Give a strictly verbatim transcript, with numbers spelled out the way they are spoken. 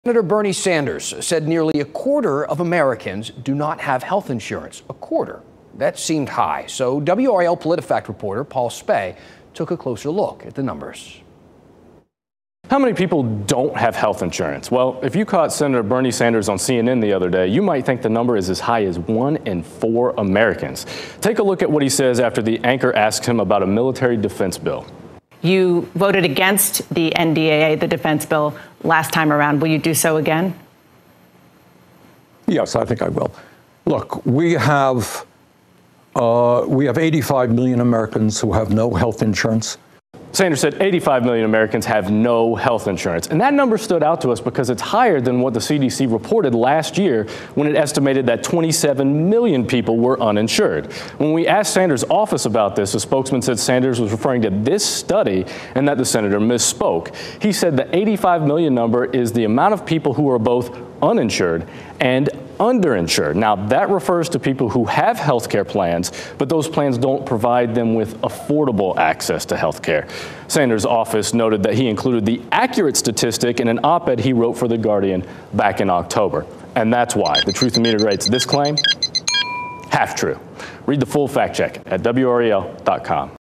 Senator Bernie Sanders said nearly a quarter of Americans do not have health insurance. A quarter. That seemed high. So W R A L PolitiFact reporter Paul Spey took a closer look at the numbers. How many people don't have health insurance? Well, if you caught Senator Bernie Sanders on C N N the other day, you might think the number is as high as one in four Americans. Take a look at what he says after the anchor asks him about a military defense bill. You voted against the N D A A, the defense bill, last time around. Will you do so again? Yes, I think I will. Look, we have uh, we have eighty-five million Americans who have no health insurance. Sanders said eighty-five million Americans have no health insurance. And that number stood out to us because it's higher than what the C D C reported last year when it estimated that twenty-seven million people were uninsured. When we asked Sanders' office about this, a spokesman said Sanders was referring to this study and that the senator misspoke. He said the eighty-five million number is the amount of people who are both uninsured and underinsured. Now, that refers to people who have health care plans, but those plans don't provide them with affordable access to health care. Sanders' office noted that he included the accurate statistic in an op-ed he wrote for The Guardian back in October. And that's why the Truth and Media rates this claim half true. Read the full fact check at W R A L dot com.